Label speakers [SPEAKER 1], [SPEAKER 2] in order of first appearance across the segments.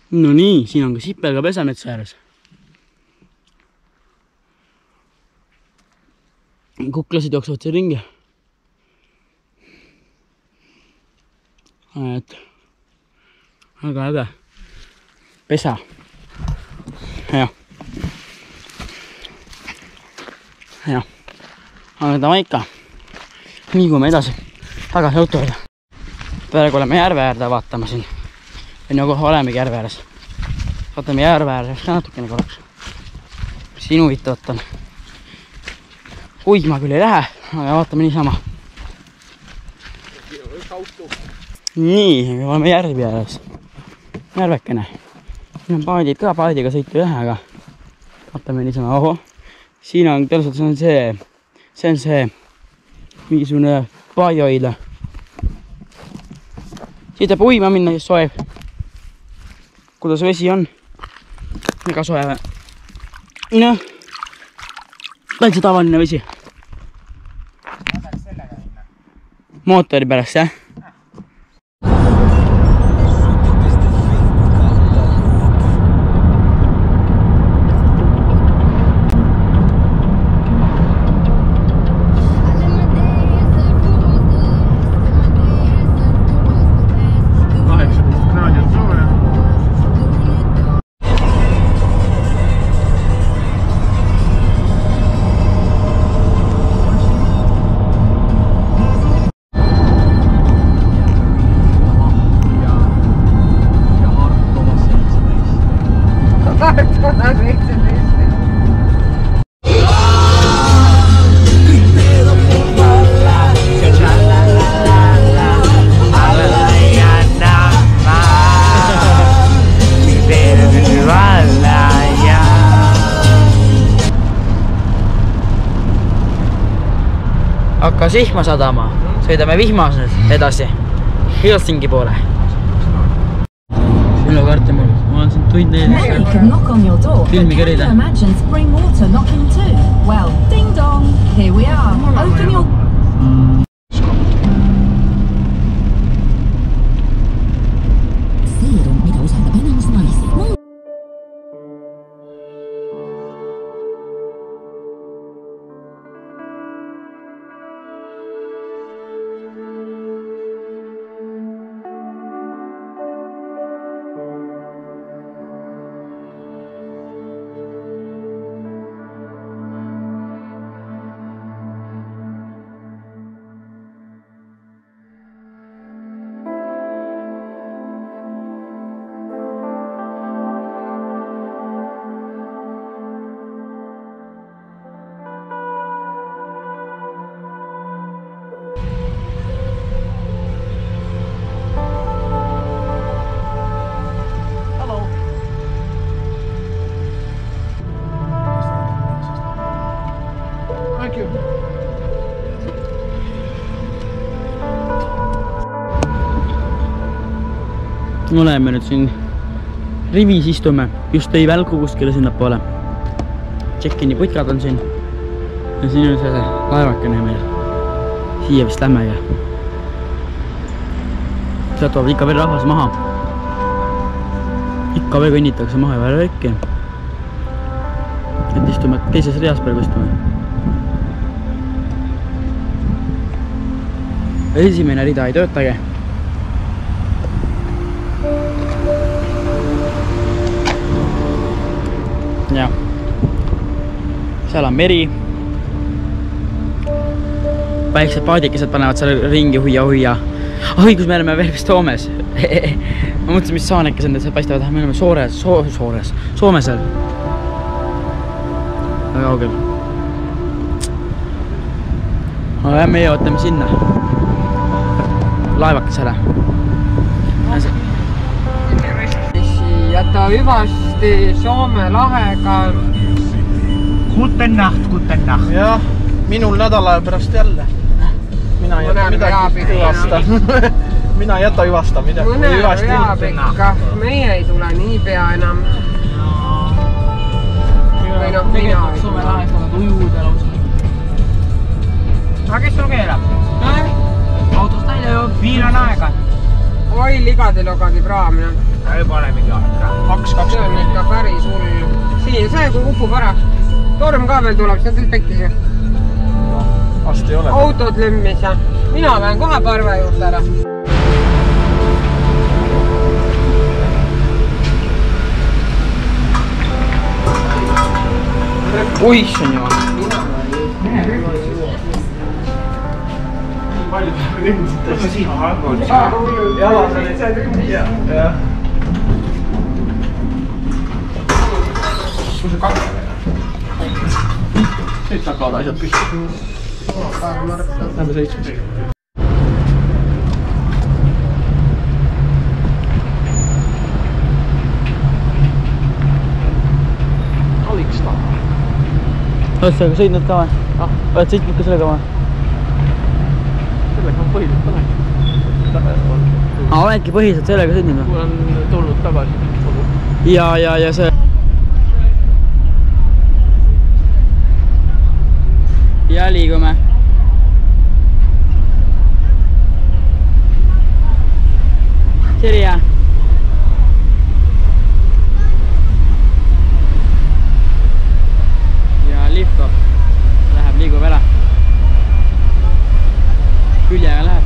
[SPEAKER 1] No nii, siin on ka sipelga pesa metsa ääres. Kuklasid jooksevad see ringi. Et väga äge pesa. Ja. Aga ta maika. Liigume edasi tagasi auto juurde. Praegu oleme järve äärde vaatama siin. Ja nagu olemegi järve ääres. Vaatame järve ääres ka natukene korraks. Siin huvitavat on. Uidma küll ei lähe, aga vaatame niisama. Nii, me oleme järvi ääres. Järvekene. Siin on paadid ka, paadiga sõitu ei lähe, aga vaatame niisama. Oho. Siin on tõenäoliselt see on see mingisugune paadioila. Siit saab uima minna, siis soe. Kuidas vesi on? Väga soe või? Noh. Täitsa tavaline vesi. Mootori pärast, jah? Hakkas vihma sadama. Sõidame vihmas nüüd edasi. Helsingi poole. Minu kaarte mul. Ma olen siin tund filmi kerida.
[SPEAKER 2] Well, ding dong. Here we are. Open your... mida usaldab enamus naisi.
[SPEAKER 1] Oleme nüüd siin rivis istume, just tõi välku kuskile sinna poole. Check-ini putkad on siin. Ja siin on see laevakene meil. Siia vist lähme ja. Sealt tuleb ikka veel rahvas maha. Ikka veel kõnnitakse maha ja veel väike. Et istume teises reas praegu istume. Esimene rida ei töötage. Ja. Seal on meri. Väiksed paadikesed panevad seal ringi huia. Õigus, me oleme veel vist Soomes. Ma mõtlesin, mis saanekes on, et seal paistavad. Me oleme Soome seal. Väga kaugel. Aga meie ootame sinna. Laevakes ära.
[SPEAKER 3] Jäta hüvasti Soome lahega.
[SPEAKER 4] Guten Nacht.
[SPEAKER 5] Jah, minul nädala pärast jälle. Mina ei jäta midagi hüvasta. Mina ei jäta hüvasta midagi.
[SPEAKER 3] Mõnel veab ikka. Meie ei tule nii pea enam. Või noh, mina ei
[SPEAKER 1] Soome lahest on ujud ja lausa.
[SPEAKER 4] Aga kes sul keelab?
[SPEAKER 1] Autost välja ju.
[SPEAKER 4] Viin on aega.
[SPEAKER 3] oi, ligadi-logadi praamine.
[SPEAKER 4] Ei pane mingi aeg.
[SPEAKER 3] See on ikka päris hull. Siin see, kui upub ära. Torm ka veel tuleb, see on tõesti pekkis ju.
[SPEAKER 5] Vast ei ole.
[SPEAKER 3] Autod lemmis ja mina lähen kohe parve juurde ära.
[SPEAKER 1] Oissand jumal.
[SPEAKER 5] Palju peab inimesed jalas oli. Jah. Kus see kakka veel? Nüüd hakkavad asjad püsti. Lähme 7. Aliks taha.
[SPEAKER 1] Oled sa sõidnud ka või? Oled sõitnud ka sellega või?
[SPEAKER 5] Sellega on põhiliselt tänagi.
[SPEAKER 1] Oledki põhiliselt sellega sõidnud või?
[SPEAKER 5] Kui on tulnud tagasi.
[SPEAKER 1] Ja see... Ja liigume. See oli hea. Ja lifto. Läheb, liigub ära. Küljega läheb.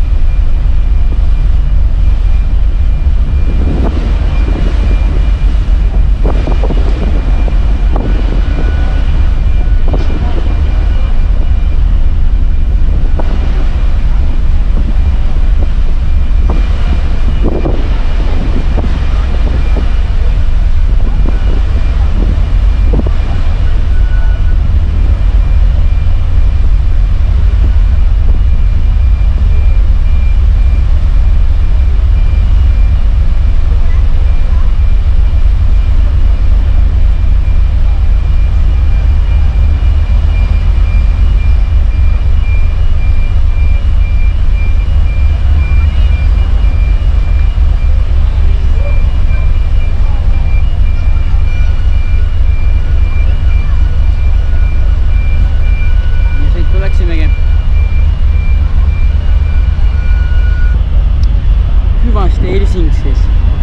[SPEAKER 1] Helsingis.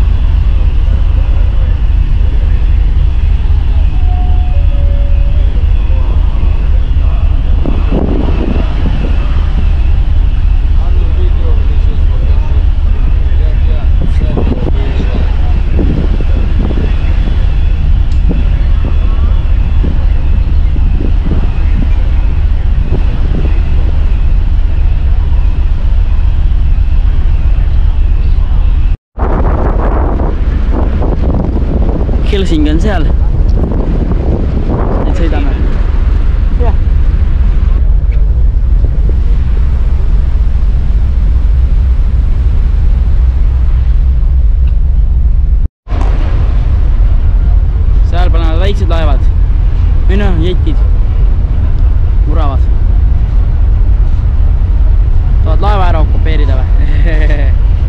[SPEAKER 1] Helsingi on seal. Nüüd sõidame. Jah. Seal panevad väiksed laevad. Või noh, jetid. Muravad. Tahad laeva ära okupeerida või?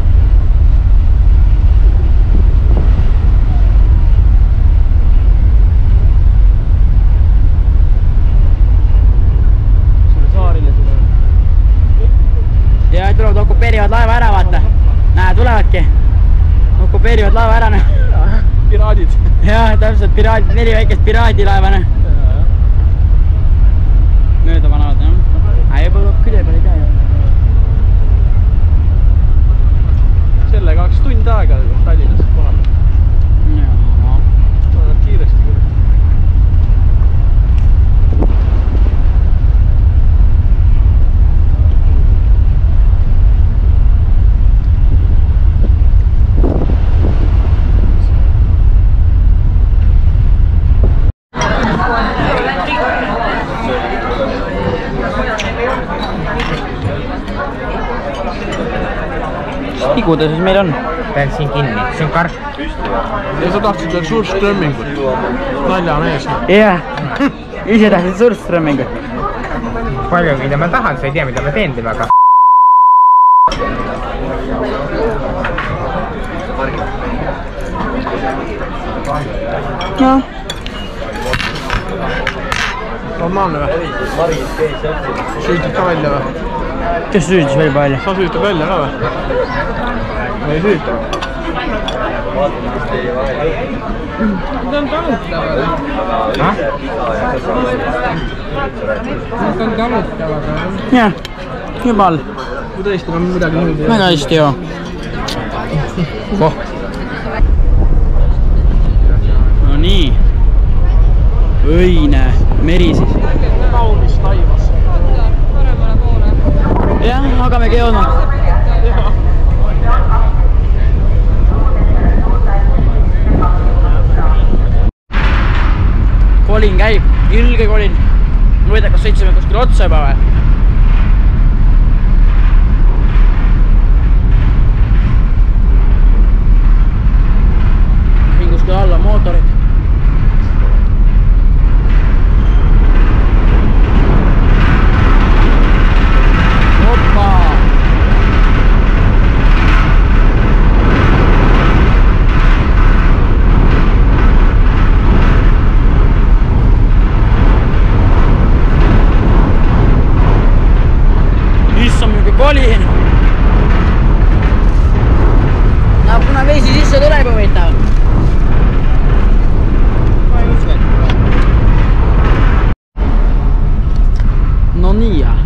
[SPEAKER 1] Ja tulevad okupeerivad laeva ära, vaata. Näe, tulevadki. Okupeerivad laeva ära, näe.
[SPEAKER 5] Piraadid.
[SPEAKER 1] Jah, täpselt piraadid, 4 väikest piraadilaeva, näe. Mööda panevad, jah. Juba külje peal ei tea ju.
[SPEAKER 5] Sellega hakkas tund aega Tallinnast kohal.
[SPEAKER 1] Jaa.
[SPEAKER 5] Tulevad kiiresti küll.
[SPEAKER 1] Kuidas siis meil on?
[SPEAKER 4] Pean siin kinni, see on karp.
[SPEAKER 5] Ja sa tahtsid veel suurströmmingut. Nalja mees.
[SPEAKER 1] Jah, ise tahtsid suurströmmingut.
[SPEAKER 4] Palju, mida ma tahan, sa ei tea, mida ma teen temaga.
[SPEAKER 1] Jah.
[SPEAKER 5] Normaalne või? Süütid ka välja või?
[SPEAKER 1] Kes süütis veel palju?
[SPEAKER 5] Sa süütid välja ka või? ei süüta.
[SPEAKER 3] Need on talutavad. Need on talutavad.
[SPEAKER 1] jah, jumal.
[SPEAKER 5] Kui tõesti on midagi muud.
[SPEAKER 1] Väga hästi joo. No nii. Õine meri siis.
[SPEAKER 5] Kaunis taivas.
[SPEAKER 3] Paremale poole.
[SPEAKER 1] jah, hagamegi jõudnud. Kolin käib, ilge kolin. Ma võida, kas sõitsime kuskil otsa juba või? Siin kuskil alla mootorid. Hoppa! Kolin! No kuna vesi sisse tuleb huvitav. No nii ja.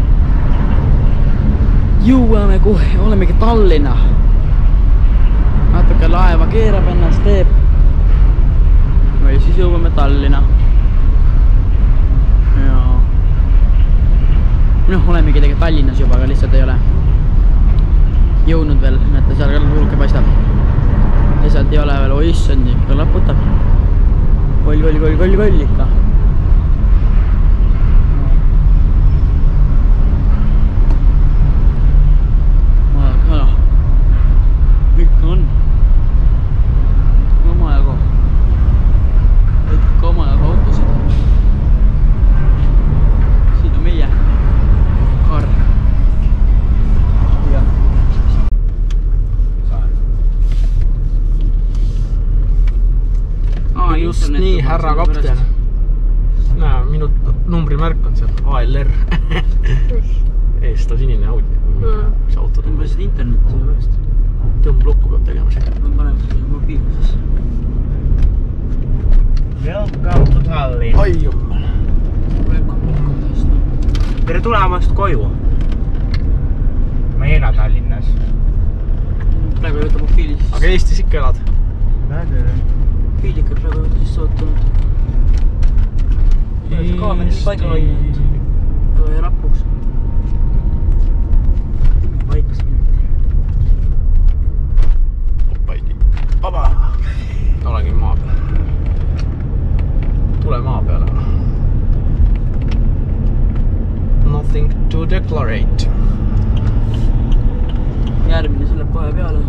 [SPEAKER 1] Jõuame kohe, olemegi Tallinna. Natuke laeva keerab ennast teeb. Või siis jõuame Tallinna. Noh, olemegi tegelikult Tallinnas juba, aga lihtsalt ei ole jõudnud veel, näete seal ka hulke paistab. Lihtsalt ei ole veel, oi issand, ikka laputab. Koll ikka. Aga ikka on. Omajagu autosid. Siin on meie kar.
[SPEAKER 5] Just nii, härra kapten. Näe, minu numbrimärk on seal, ALR. Eesta sinine Audi. Mis auto
[SPEAKER 1] tõmba lihtsalt internetti selle pärast.
[SPEAKER 5] Tõmblukku peab tegema siin.
[SPEAKER 1] Ma panen selle mobiilses.
[SPEAKER 4] Welcome to Tallinn.
[SPEAKER 5] Aium.
[SPEAKER 4] Tere tulemast koju. Ma ei ela Tallinnas.
[SPEAKER 1] Praegu ei võta mobiili siis.
[SPEAKER 5] Aga Eestis ikka elad?
[SPEAKER 1] Mobiiliga praegu ei võta siis sootunud. Kaameri paika hoidnud. Aga ei rapuks. Vaikas minuti.
[SPEAKER 5] Oppaidi. Vaba! Olengi maa peal. Tule maa peale. Nothing to declarate.
[SPEAKER 1] Järgmine see läheb kohe peale.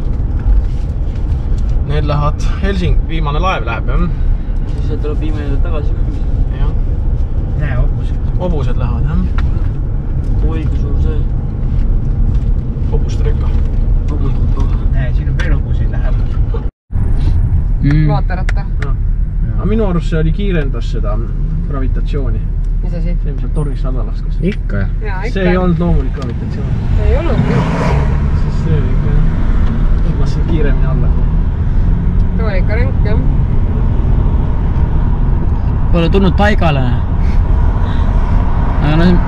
[SPEAKER 5] Need lähevad viimane laev läheb, jah?
[SPEAKER 1] Siis see tuleb viimane tagasi ka küll.
[SPEAKER 5] Jah.
[SPEAKER 4] Näe, hobused.
[SPEAKER 5] Hobused lähevad, jah?
[SPEAKER 1] Oi, kui suur see.
[SPEAKER 5] Hobuste rekka.
[SPEAKER 4] Näe, siin on veel hobuseid läheb.
[SPEAKER 3] Vaataratta.
[SPEAKER 5] Aga minu arust see oli kiirendas seda gravitatsiooni.
[SPEAKER 3] Mis asi?
[SPEAKER 5] See, mis on tornis nädalast.
[SPEAKER 4] Ikka, jah?
[SPEAKER 3] Jaa, ikka.
[SPEAKER 5] See ei olnud loomulik gravitatsioon.
[SPEAKER 3] See ei olnud.
[SPEAKER 5] Siis see oli ikka, jah. Tõmbasin kiiremini alla.
[SPEAKER 3] Too oli ikka ränk, jah.
[SPEAKER 1] Pole tulnud paigale. Aga no see...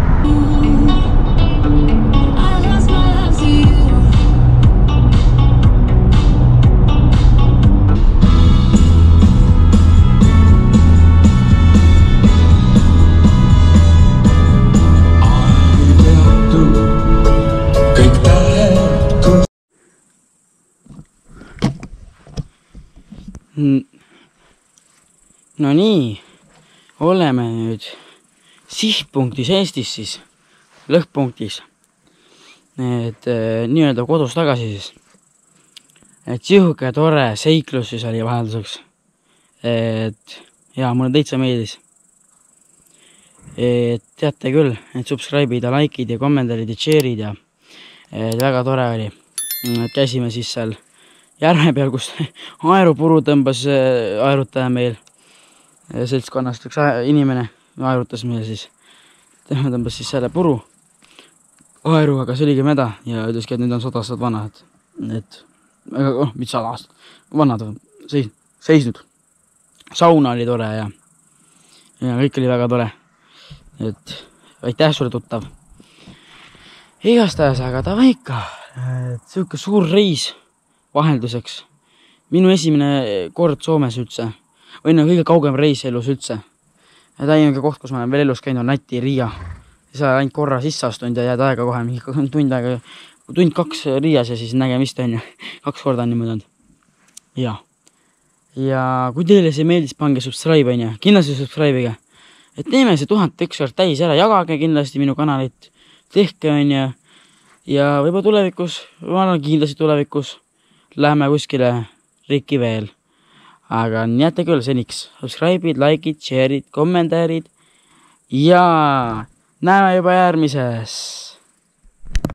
[SPEAKER 1] No nii, oleme nüüd sihtpunktis Eestis siis, lõhpunktis. Et nii-öelda kodus tagasi siis. Et sihuke tore seiklus siis oli vahelduseks. Et jaa, mulle täitsa meeldis. Et teate küll, et subscribe'id ja like'id ja kommentaarid ja share'id ja väga tore oli. Et käisime siis seal järve peal, kus aerupuru tõmbas aerutaja meil. Seltskonnast üks inimene aerutas meil siis. Tema tõmbas siis selle puru aeru, aga see oligi mäda ja ütleski, et nüüd on 100 aastat vana. Et mis 100 aastat, vanad seisnud. Sauna oli tore ja kõik oli väga tore. Et aitäh sulle tuttav. Igastahes, aga ta vaika, et siuke suur reis vahelduseks. Minu esimene kord Soomes üldse. Või kõige kaugem reis elus üldse. Ja ta ainuke koht, kus ma olen veel elus käinud, on Läti Riia. Sa ainult korra sisse astunud ja jääd aega kohe, tund 2 Riias ja siis nägemist on ju. 2 korda on niimoodi. Ja kui teile see meeldis, pange subscribe on ju. Kindlasti subscribe'iga. Et teeme see 1001 kord täis ära, jagage kindlasti minu kanalit. Tehke on ju. Ja võib-olla tulevikus, ma arvan kindlasti tulevikus, läheme kuskile riiki veel. Aga jätte küll seniks. Subscribe'id, like'id, share'id, kommentaarid. Ja näeme juba järgmises.